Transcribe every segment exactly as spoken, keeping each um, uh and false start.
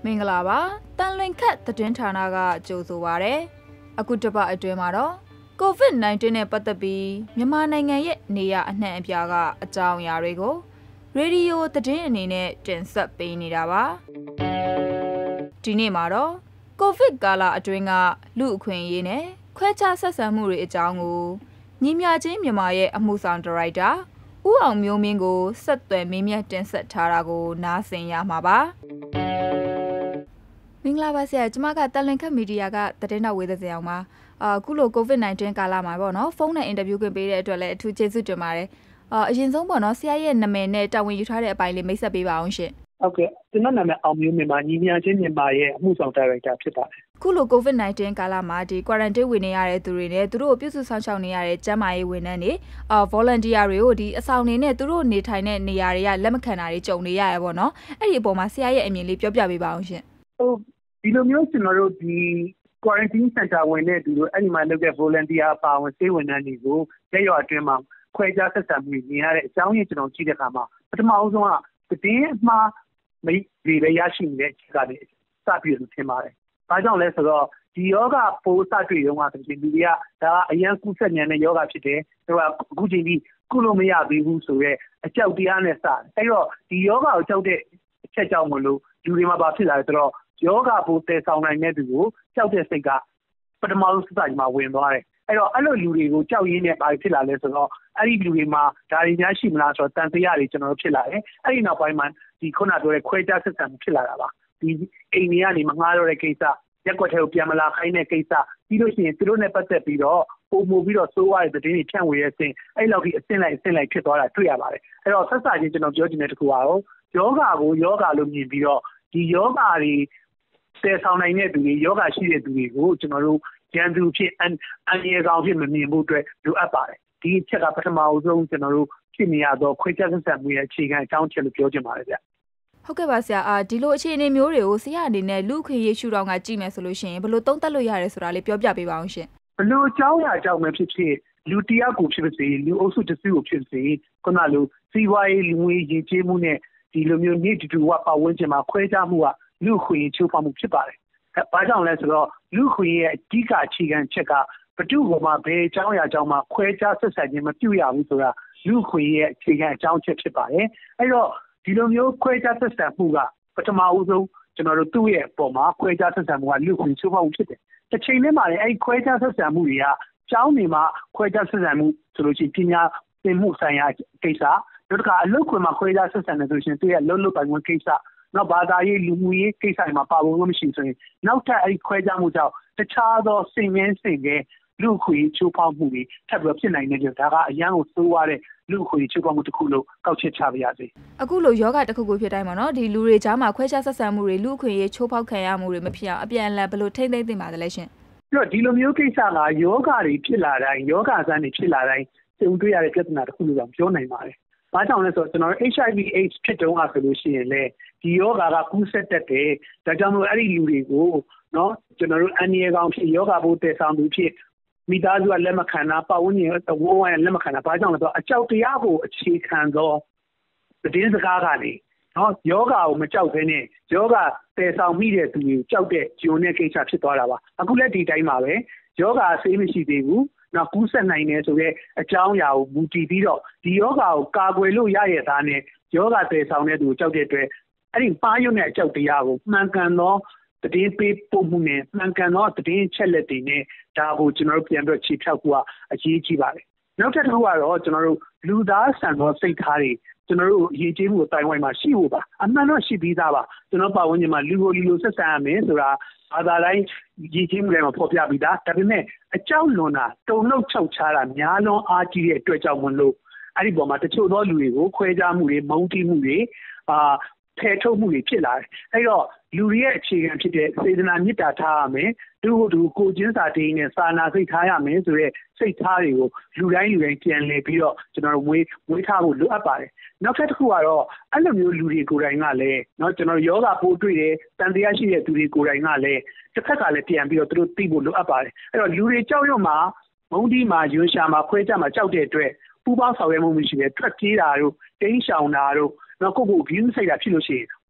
မင်္ဂလာပါတန်လွင်ခတ်သတင်းဌာနကကြိုဆိုပါရယ်အခုတစ်ပတ်အတွင်းမှာတော့ ကိုဗစ် ၁၉ နဲ့ပတ်သက်ပြီးမြန်မာနိုင်ငံရဲ့နေရာအနှံ့အပြားကအကြောင်းအရာတွေကိုရေဒီယိုသတင်းအနေနဲ့တင်ဆက်ပေးနေတာပါဒီနေ့မှာတော့ကိုဗစ်ကာလအတွင်းကလူအခွင့်အရေးနဲ့ခွဲခြားဆက်ဆံမှုတွေအကြောင်းကိုညီမြချင်းမြန်မာရဲ့အမှုဆောင်ဒါရိုက်တာဦးအောင်မျိုးမင်းကိုဆက်သွယ်မေးမြန်းတင်ဆက်ထားတာကိုနားဆင်ရမှာပါမင်္ဂလာပါဆရာကျွန်မကတန်လွင်ခတ်မီဒီယာကသတင်းတော်ဝေသစင်အောင်ပါအခုလိုကိုဗစ် ၁၉ ကာလမှာပေါ့နော်ဖုန်းနဲ့အင်တာဗျူးခွင့်ပေးတဲ့အတွက်လည်းအထူးကျေးဇူးတင်ပါတယ်အရင်ဆုံးပေါ့နော်ဆရာရဲ့နာမည်နဲ့တာဝန်ယူထားတဲ့အပိုင်းလေးမိတ်ဆက်ပေးပါအောင်ရှင်ဟုတ်ကဲ့ကျွန်တော်နာမည်အောင်မျိုးမင်းပါညီမြချင်းမြန်မာရဲ့အမှုဆောင်ဒါရိုက်တာဖြစ်ပါတယ်ခုလိုကိုဗစ် ၁၉ ကာလမှာဒီ quarantine ဝင်နေရတဲ့သူတွေနဲ့သူတို့ကိုပြုစုဆောင်ရှောက်နေရတဲ့ကျန်းမာရေးဝန်ထမ်းတွေအာ volunteer တွေကိုဒီအဆောင်နေနဲ့သူတို့နေထိုင်တဲ့နေရာတွေကလက်မခံတာတွေကြုံနေရရပေါ့နော်အဲ့ဒီအပေါ်မှာဆရာရဲ့အမြင်လေးပြောပြပေးပါအောင်ရှင်ဟုတ်ဒီလိုမျိုးကျွန်တော်တို့ဒီ quarantine center ဝင်တဲ့သူတို့အဲ့ဒီမှာလုပ်တဲ့ volunteer ပါဝင်စေဝန်ထမ်းတွေကိုရက်ရွာအတွင်းမှာခွဲခြားဆက်ဆံမှုမြင်ရတဲ့အကြောင်းရင်းကျွန်တော်ကြည့်တဲ့အခါမှာပထမအဆုံးကတင်းအမှားမိတွေပဲရရှိနေတဲ့အခြေအနေစပြီးလို့ထင်ပါတယ်။ဘာကြောင့်လဲဆိုတော့ဒီယောဂပိုးစတွေ့ရုံကဆိုရင်လူတွေကဒါကအရန်ကူးဆက်မြန်တဲ့ယောဂဖြစ်တယ်။သူကအခုချိန်ထိကုလို့မရသေးဘူးဆိုရဲအကြောက်တရားနဲ့စတယ်။အဲ့တော့ဒီယောဂကိုကြောက်တဲ့အချက်ကြောင့်မလို့လူတွေမှာဘာဖြစ်လာလဲဆိုတော့ယောဂပိုးတည်ဆောင်နိုင်တဲ့သူကိုကြောက်တဲ့စိတ်ကပထမဆုံးစစကြီးမှာဝင်သွားတယ်။အဲ့တော့အဲ့လိုလူတွေကိုကြောက်ရင်းနဲ့ဘာဖြစ်လာလဲဆိုတော့အဲ့ဒီလူတွေမှာဒါတွေများရှိမလားဆိုတော့တန်တရားတွေကျွန်တော်တို့ဖြစ်လာတယ်။အဲ့ဒီနောက်ပိုင်းမှာဒီခုနပြောတဲ့ခွဲခြားဆက်ဆံမှုဖြစ်လာတာပါဒီအိမ်တွေကနေမငှားတော့တဲ့ကိစ္စရက်ွက်ထဲကိုပြန်မလာခိုင်းတဲ့ကိစ္စပြီးလို့ရှိရင်သူတို့နဲ့ပတ်သက်ပြီးတော့ပုံမှုပြီးတော့စိုးရတဲ့သတင်းတွေဖြန့်ဝေရတဲ့အအဲ့လောက်ကြီးအဆင့်လိုက်အဆင့်လိုက်ဖြစ်သွားတာတွေ့ရပါတယ်အဲ့တော့ဆက်စချင်းကျွန်တော်ပြောချင်တဲ့တခုကတော့ယောဂါကိုယောဂါလို့မြင်ပြီးတော့ဒီယောဂါတွေဆယ်ဆောင်နိုင်တဲ့သူတွေယောဂါရှိတဲ့သူတွေကိုကျွန်တော်တို့ရန်သူဖြစ်အန်အန်ရကောင်ဖြစ်မမြင်ဖို့အတွက်လိုအပ်ပါတယ်ဒီအချက်ကပထမအဆုံးကျွန်တော်တို့ဖြစ်နေရတော့ခွဲခြားဆက်ဆံမှုရဲ့အခြေခံအကြောင်းချက်လို့ပြောချင်ပါတယ်ဗျဟုတ်ကဲ့ပါဆရာအာဒီလိုအခြေအနေမျိုးတွေကိုဆရာအနေနဲ့လူခွင့်ရေးရှုထောင့်ကကြည့်မယ်ဆိုလို့ရှိရင်ဘယ်လိုသုံးသပ်လို့ရတယ်ဆိုတာလေးပြောပြပေးပါအောင်ရှင်ဘယ်လိုအကြောင်းအရာကြောင့်ပဲဖြစ်ဖြစ်လူတယောက်ကိုဖြစ်ပါစေလူအုပ်စုတစ်စုကိုဖြစ်ပါစေခုနလိုစီးပွားရေးလူငွေရည်ကြေးမှုနဲ့ဒီလိုမျိုးနေတူတူကပတ်ဝန်းကျင်မှာခွဲခြားမှုကလူခွင့်ရေးချိုးဖောက်မှုဖြစ်ပါတယ်ဘာကြောင့်လဲဆိုတော့လူခွင့်ရေးရဲ့အဓိကအခြေခံချက်ကဘဒုကမှာဘယ်အကြောင်းအရာကြောင့်မှခွဲခြားဆက်ဆံခြင်းမပြုရဘူးဆိုတာလူခွင့်ရေးရဲ့အခြေခံအကြောင်းချက်ဖြစ်ပါတယ်အဲ့တော့ဒီလိုမျိုးခွဲခြားဆက်ဆံမှုကပထမဦးဆုံးကျွန်တော်တို့သူ့ရဲ့အပေါ်မှာခွဲခြားဆက်ဆံမှုကလူခွင့်ချိုးဖောက်မှုဖြစ်တယ်တစ်ချိန်တည်းမှာလည်းအဲ့ခွဲခြားဆက်ဆံမှုတွေကကျောင်းတွေမှာခွဲခြားဆက်ဆံမှုဆိုလို့ရှိရင်ပညာသင်မှုဆိုင်ရာကိစ္စတို့တခါအလုပ်ခွင်မှာခွဲခြားဆက်ဆံတယ်ဆိုရင်သူရဲ့လုံလုံပိုင်ခွင့်ကိစ္စနောက်ဘာသာရေးလူမှုရေးကိစ္စတွေမှာပါဝင်လို့မရှိဆိုရင်နောက်ထပ်အဲ့ခွဲခြားမှုကြောင့်တခြားသောစင်ငင်းစင်ငယ်လူခွေချိုးဖောက်မှုတွေထပ်ပြီးဖြစ်နိုင်တဲ့ကြောင့်ဒါကအရန်ကိုစိုးရတဲ့လူခွေချိုးဖောက်မှုတစ်ခုလို့ကောက်ချက်ချပါရစေအခုလိုယောဂတစ်ခုခုဖြစ်တိုင်းမှာနော်ဒီလူတွေကြားမှာခွဲခြားဆက်ဆံမှုတွေလူခွေရေးချိုးဖောက်ခံရမှုတွေမဖြစ်အောင်အပြန်အလှန်ဘယ်လိုထိမ့်သိမ့်သင့်ပါသလဲရှင်ပြီးတော့ဒီလိုမျိုးကိစ္စကယောဂတွေဖြစ်လာတိုင်းယောဂဆန်းတွေဖြစ်လာတိုင်းစုံတွေ့ရတဲ့ပြဿနာတစ်ခုလို့ပြောနိုင်ပါတယ်ဘာကြောင့်လဲဆိုတော့ကျွန်တော်တို့ H I V AIDS ဖြစ်တုန်းကဆိုလို့ရှိရင်လေဒီယောဂါကကူးစက်တတ်တယ်ဒါကြောင့်မို့အဲ့ဒီလူတွေကိုနော်ကျွန်တော်တို့အန်ရီကောင်ဖြစ်ယောဂါဘိုးတည်ဆောင်သူဖြစ်မိသားစုကလက်မခံတာပတ်ဝန်းကျင်ဝန်းဝိုင်းလက်မခံတာဘာကြောင့်လဲဆိုတော့အကြောက်တရားကိုအခြေခံသောသတင်းစကားကနေနော်ယောဂါကိုမကြောက်ဘဲနဲ့ယောဂါတည်ဆောင်မိတဲ့သူကိုကြောက်တဲ့ဂျုံနဲ့ကိစ္စဖြစ်သွားတာပါအခုလက်ဒီတိုင်းမှာပဲယောဂါဆေးမရှိသေးဘူးနောက်ကူးစက်နိုင်တယ်ဆိုတဲ့အကြောင်းအရာကိုမူတည်ပြီးတော့ဒီယောဂါကိုကာကွယ်လို့ရရသားနဲ့ယောဂါတည်ဆောင်တဲ့သူကိုကြောက်တဲ့အတွက်အဲ့ဒီပါးရုံနဲ့အကြောက်တရားကိုမှန်ကန်သောတည်ပေးပို့မှုနဲ့မှန်ကန်သောတည်ချက်လက်တွေနဲ့ဒါကိုကျွန်တော်တို့ပြန်ပြီးခြေဖြောက်ဖို့အရေးကြီးပါတယ်နောက်တစ်ခုကတော့ကျွန်တော်တို့လူသားဆန်သောစိတ်ထားတွေကျွန်တော်တို့ရည်ကြီးမှုအတိုင်းဝိုင်းမှာရှိဖို့ပါအမှန်တော့ရှိပြီးသားပါကျွန်တော်ပတ်ဝန်းကျင်မှာလူကိုလူလိုဆက်ဆံရမယ်ဆိုတာဘာသာတိုင်းရည်ကြီးမှုတွေမှာဖော်ပြပြီးသားဒါပေမဲ့အကြောက်လွန်တာတုံ့နှုတ်ချုပ်ချတာများလွန်အားကြီးတဲ့အတွက်ကြောင့်မလို့အဲ့ဒီပေါ်မှာတချို့သောလူတွေကိုခွဲခြားမှုတွေမုန်းတီးမှုတွေအာဖယ်ထုတ်မှုတွေဖြစ်လာတယ်အဲ့တော့လူတွေရဲ့အခြေခံဖြစ်တဲ့စေတနာမေတ္တာထားရမယ်သူ့သူကိုချင်းစာတေးနဲ့စာနာစိတ်ထားရမယ်ဆိုတဲ့စိတ်ထားတွေကိုလူတိုင်းလူတိုင်းပြန်လည်ပြီးတော့ကျွန်တော်တို့ဝေးဝေးထားဖို့လိုအပ်ပါတယ်နောက်ထပ်တစ်ခုကတော့အဲ့လိုမျိုးလူတွေကိုယ်တိုင်ကလည်းเนาะကျွန်တော်ယောဂပိုးတွေ့တယ်တန်တရားရှိတဲ့သူတွေကိုယ်တိုင်ကလည်းတစ်ခါကလည်းပြန်ပြီးတော့သူတို့သိဖို့လိုအပ်ပါတယ်အဲ့တော့လူတွေကြောက်ရွံ့မှာမုန်းတီးမှာရွှေရှာမှာခွဲကြမှာကြောက်တဲ့အတွက်ပူပေါင်းဆောင်ရွက်မှုမရှိပဲထွက်ပြေးတာတို့တင်းရှောင်တာတို့နောက်ကိုယ့်ကို view စိတ်တာဖြစ်လို့ရှိရင်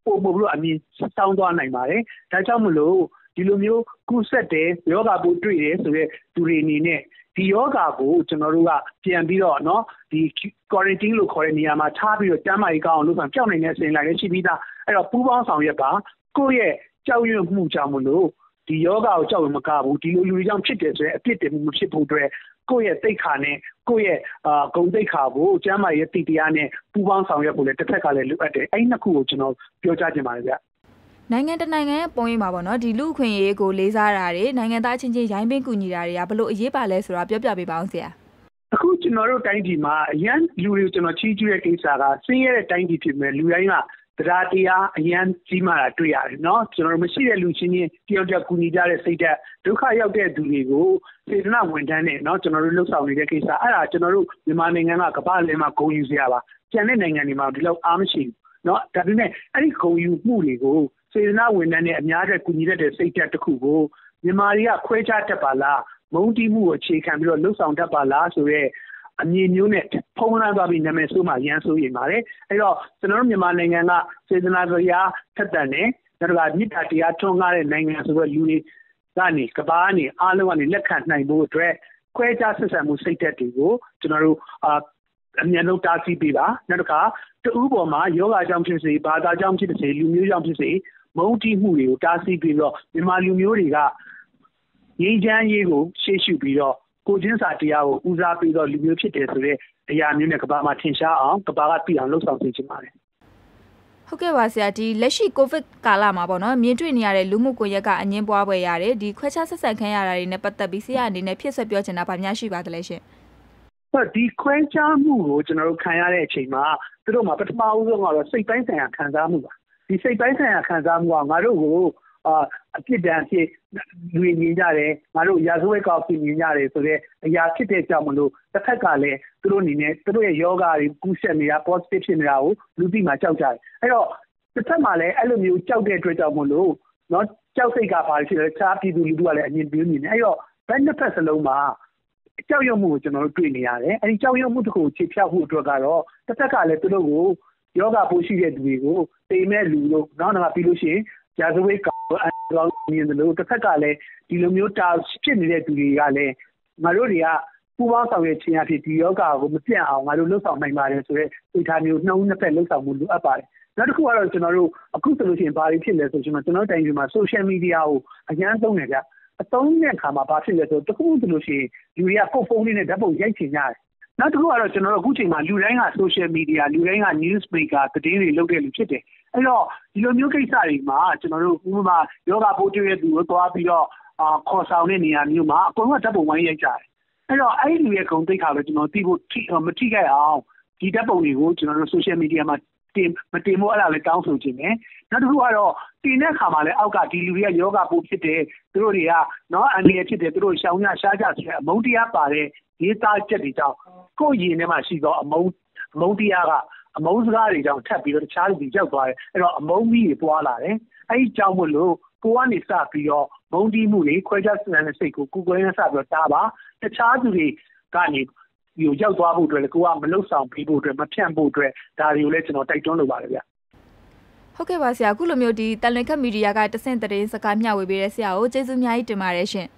ပို့ပြီးတော့အမြင်စောင်းသွားနိုင်ပါတယ်ဒါကြောင့်မလို့ဒီလိုမျိုးကူးစက်တဲ့ယောဂပိုးတွေ့တယ်ဆိုတဲ့သူတွေအနေနဲ့ဒီယောဂကိုကျွန်တော်တို့ကပြန်ပြီးတော့เนาะဒီ quarantine လို့ခေါ်တဲ့နေရာမှာထားပြီးတော့ကျန်းမာရေးကောင်းအောင်လုပ်ဆောင်ကြောက်နိုင်တဲ့အစဉ်လိုက်လည်းရှိပြီးသားအဲ့တော့ပူးပေါင်းဆောင်ရွက်ပါကိုယ့်ရဲ့ကြောက်ရွံ့မှုကြောင့်မလို့ဒီယောဂကိုကြောက်ရွံ့မကဘူးဒီလိုလူတွေကြောင့်ဖြစ်တယ်ဆိုရင်အပြစ်တင်မှုမဖြစ်ဖို့အတွက်ကိုယ့်ရဲ့သိက္ခာနဲ့ကိုယ့်ရဲ့အာဂုဏ်သိက္ခာကိုကျန်းမာရေးတိတရားနဲ့ပူးပေါင်းဆောင်ရွက်ဖို့လည်းတစ်ဖက်ကလည်းလိုအပ်တယ်အဲ့ဒီနှစ်ခုကိုကျွန်တော်ပြောကြားချင်ပါတယ်ဗျနိုင်ငံတနိုင်ငံရဲ့ပုံရိပ်မှာပေါ့နော်ဒီလူခွင့်ရေးကိုလေးစားတာတွေနိုင်ငံသားချင်းချင်းရိုင်းပင်းကူညီတာတွေကဘလို့အရေးပါလဲဆိုတာပြောပြပေးပါအောင်ဆရာအခုကျွန်တော်တို့တိုင်းပြည်မှာအရန်လူတွေကျွန်တော်ချီးကျူးတဲ့ကိစ္စကဆင်းရဲတဲ့တိုင်းပြည်ဖြစ်မဲ့လူတိုင်းကတရားတရားအရန်ကြီးမာတာတွေ့ရတယ်เนาะကျွန်တော်တို့မရှိတဲ့လူချင်းချင်းတယောက်တယောက်ကူညီကြတဲ့စိတ်ဓာတ်ဒုက္ခရောက်တဲ့သူတွေကိုစေတနာဝန်ထမ်းနဲ့เนาะကျွန်တော်တို့လှုပ်ဆောင်နေတဲ့ကိစ္စအဲ့ဒါကျွန်တော်တို့မြန်မာနိုင်ငံကကမ္ဘာ့လယ်မှာဂုဏ်ယူစရာပါကျန်တဲ့နိုင်ငံတွေမှာဒီလောက်အားမရှိဘူးเนาะဒါပေမဲ့အဲ့ဒီဂုဏ်ယူမှုတွေကိုစေတနာဝန်ထမ်းနဲ့အများတဲ့ကူညီတဲ့စိတ်ဓာတ်တစ်ခုကိုမြန်မာတွေကခွဲခြားတတ်ပါလားမုန်းတီးမှုကိုအခြေခံပြီးတော့လှုပ်ဆောင်တတ်ပါလားဆိုရဲအမြင်မျိုးနဲ့ဖုံးလွှမ်းသွားပြီးနာမည်ဆိုးမှရန်ဆိုးရင်ပါတယ်အဲ့တော့ကျွန်တော်တို့မြန်မာနိုင်ငံကစေတနာတရားထက်သန်တယ်ဒါကမြစ်တာတရားထွန်းကားတဲ့နိုင်ငံဆိုတော့လူတွေကနေကဘာကနေအားလုံးကနေလက်ခံနိုင်ဖို့အတွက်ခွဲခြားဆက်ဆံမှုစိတ်ဓာတ်တွေကိုကျွန်တော်တို့အာအမြင်လုံးတားဆီးပေးပါနောက်တစ်ခါတူပေါ်မှာယောဂကြောင့်ဖြစ်စေဘာသာကြောင့်ဖြစ်စေလူမျိုးကြောင့်ဖြစ်စေမုန်းတီးမှုတွေကိုတားဆီးပြီးတော့မြန်မာလူမျိုးတွေကငြိမ်းချမ်းရေးကိုရှေ့ရှုပြီးတော့ကိုချင်းစာတရားကိုဦးစားပေးတော့လူမျိုးဖြစ်တယ်ဆိုတဲ့အရာမျိုးနဲ့ကဘာမှာထင်ရှားအောင်ကဘာကပြအောင်လှုပ်ဆောင်စေချင်ပါတယ်ဟုတ်ကဲ့ပါဆရာဒီလက်ရှိကိုဗစ်ကာလမှာပေါ့နော်မြင်တွေ့နေရတဲ့လူမှုကွန်ရက်ကအငင်းပွားပွဲရတယ်ဒီခွဲခြားဆက်ဆံခံရတာတွေနဲ့ပတ်သက်ပြီးဆရာအနေနဲ့ဖြစ်ဆွပြောချင်တာဗာများရှိပါသလဲရှင်ဟုတ်ဒီခွဲခြားမှုကိုကျွန်တော်တို့ခံရတဲ့အချိန်မှာသူတို့မှာပထမဦးဆုံးကတော့စိတ်ပိုင်းဆိုင်ရာခံစားမှုပါဒီစိတ်ပိုင်းဆိုင်ရာခံစားမှုကငါတို့ကိုအာအဖြစ်တန်ဖြစ်လူမြင်ကြတယ်ငါတို့ရာဇဝတ်ကောက်ဖြစ်မြင်ကြတယ်ဆိုတော့အရာဖြစ်တဲ့ကြောင့်မလို့တစ်ဖက်ကလည်းသူတို့အနေနဲ့သူတို့ရဲ့ယောဂတွေကူးစက်နေတာ positive ဖြစ်နေတာကိုလူသိမှကြောက်ကြတယ်အဲ့တော့တစ်ဖက်မှာလည်းအဲ့လိုမျိုးကြောက်တဲ့အတွက်ကြောင့်မလို့เนาะကြောက်စိတ်ကပါဖြစ်တယ်ခြားပြည်သူလူထုကလည်းအမြင်ပြင်းနေတယ်အဲ့တော့ဘယ်နှစ်ဖက်စလုံးမှာကြောက်ရွံ့မှုကိုကျွန်တော်တို့တွေ့နေရတယ်အဲ့ဒီကြောက်ရွံ့မှုတစ်ခုကိုခြေဖြောက်မှုအတွက်ကတော့တစ်ဖက်ကလည်းသူတို့ကိုယောဂပိုးရှိတဲ့သူတွေကိုတိမ်မဲ့လူတို့နောက်တော့ပြီးလို့ရှိရင်ရာဇဝတ်ကောင်အကောင်မြင်တယ်လို့တစ်ဖက်ကလည်းဒီလိုမျိုးတာဖြစ်နေတဲ့သူတွေကလည်းငါတို့တွေကပူပေါင်းဆောင်ရွက်ခြင်းအဖြစ်ဒီယောဂကိုမပြတ်အောင်ငါတို့လှုပ်ဆောင်နိုင်ပါတယ်ဆိုတော့စိတ်ထားမျိုးနှုံးနှစ်ဖက်လှုပ်ဆောင်မှုလိုအပ်ပါတယ်နောက်တစ်ခုကတော့ကျွန်တော်တို့အခုဆိုလို့ရှိရင်ဘာတွေဖြစ်လဲဆိုကျွန်တော်ကျွန်တော်တိုင်ပြည်မှာ social media ကိုအញ្ញမ်းသုံးနေကြအသုံးတဲ့အခါမှာဘာဖြစ်လဲဆိုတခုဆိုလို့ရှိရင်လူတွေကကိုယ်ဖုန်းလေးနဲ့ဓာတ်ပုံရိုက်ချင်ကြတယ်နောက်တစ်ခုကတော့ကျွန်တော်တို့အခုချိန်မှာလူတိုင်းက social media လူတိုင်းက news maker သတင်းတွေလုပ်တဲ့လူဖြစ်တယ်အဲ့တော့ဒီလိုမျိုးကိစ္စတွေမှာကျွန်တော်တို့ဥပမာယောဂပိုးတွေ့တဲ့သူကိုသွားပြီးတော့အာခေါ်ဆောင်တဲ့နေရာမျိုးမှာအကုန်လုံးဓာတ်ပုံဝိုင်းရိုက်ကြတယ်အဲ့တော့အဲ့ဒီရဲ့ဂုဏ်သိက္ခာကိုကျွန်တော်သိဖို့မထိခိုက်အောင်ဒီဓာတ်ပုံတွေကိုကျွန်တော်တို့ social media မှာတင်မတင်မို့အဲ့ဒါလည်းတောင်းဆိုခြင်းပဲနောက်တစ်ခုကတော့တင်တဲ့အခါမှာလည်းအောက်ကဒီလူတွေကယောဂပိုးဖြစ်တယ်သူတို့တွေကနော်အန္တရာယ်ဖြစ်တယ်သူတို့ရှောင်ရရှားကြဆိုတဲ့အမုန်းတရားပါတဲ့ဒေသချက်တွေကြောင့်ကိုယ့်ရင်ထဲမှာရှိသောအမုန်းအမုန်းတရားကအမုန်းစကားတွေကြောင့်ထပ်ပြီးတော့တခြားလူတွေရောက်သွားတယ်အဲ့တော့အမုန်းကြီးတွေပွားလာတယ်အဲ့ဒီကြောင့်မလို့ကိုကနေစပြီးတော့မုန်းတီးမှုတွေခွဲခြားဆက်ဆံတဲ့စိတ်ကိုကိုယ်ကိုယ်နဲ့စပြီးတော့တားပါတခြားသူတွေကနေဒီကိုရောက်သွားဖို့အတွက်လည်းကိုကမလှုပ်ဆောင်ပြီးဖို့အတွက်မဖြန့်ဖို့အတွက်ဒါတွေကိုလည်းကျွန်တော်တိုက်တွန်းလိုပါတယ်ဗျဟုတ်ကဲ့ပါဆရာအခုလိုမျိုးဒီတန်လွင်ခက်မီဒီယာကတဆင့်သတင်းစကားမျှဝေပေးတဲ့ဆရာကိုကျေးဇူးအများကြီးတင်ပါတယ်ရှင်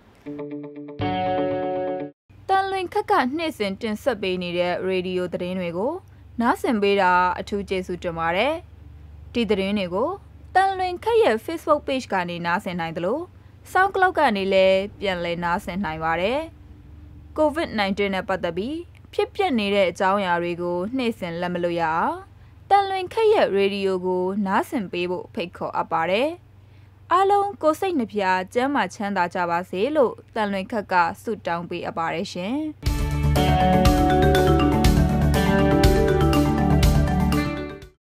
တန်လွင်ခက်ကနေ့စဉ်တင်ဆက်ပေးနေတဲ့ရေဒီယိုသတင်းတွေကိုနားဆင်ပေးတာအထူးကျေးဇူးတင်ပါတယ်ဒီသတင်းတွေကိုတန်လွင်ခက်ရဲ့ Facebook page ကနေနားဆင်နိုင်တယ်လို့ SoundCloud ကနေလည်းပြန်လည်နားဆင်နိုင်ပါတယ်ကိုဗစ် nineteen နဲ့ပတ်သက်ပြီးဖြစ်ပျက်နေတဲ့အကြောင်းအရာတွေကိုနှိမ့်ဆင်လက်မလို့ရအောင်တန်လွင်ခက်ရဲ့ရေဒီယိုကိုနားဆင်ပေးဖို့ဖိတ်ခေါ်အပ်ပါတယ်အားလုံးကိုစိတ်နှပြကျန်းမာချမ်းသာကြပါစေလို့တန်လွင်ခက်ကဆုတောင်းပေးအပ်ပါတယ်ရှင်